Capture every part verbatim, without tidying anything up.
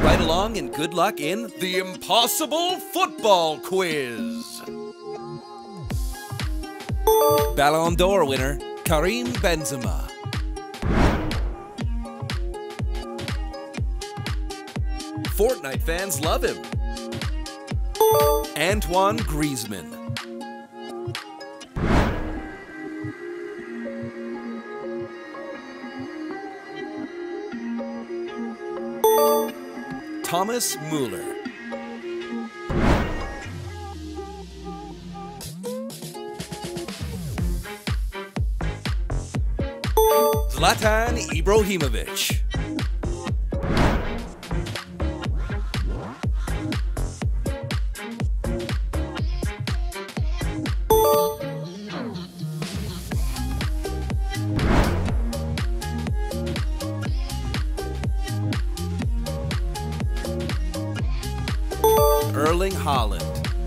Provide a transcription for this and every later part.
right along and good luck in the Impossible Football Quiz. Ballon d'Or winner, Karim Benzema. Fortnite fans love him. Antoine Griezmann. Thomas Müller. Zlatan Ibrahimovic. Erling Haaland.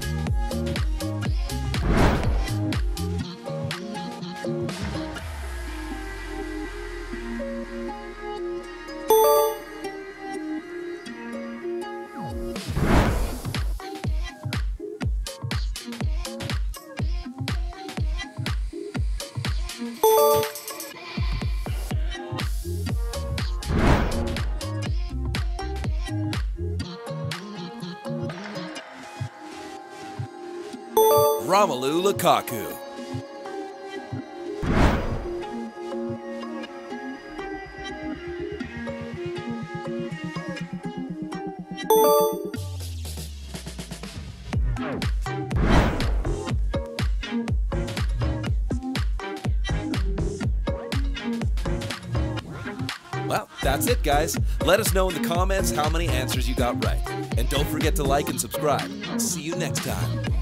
Romelu Lukaku. Well, that's it, guys. Let us know in the comments how many answers you got right. And don't forget to like and subscribe. See you next time.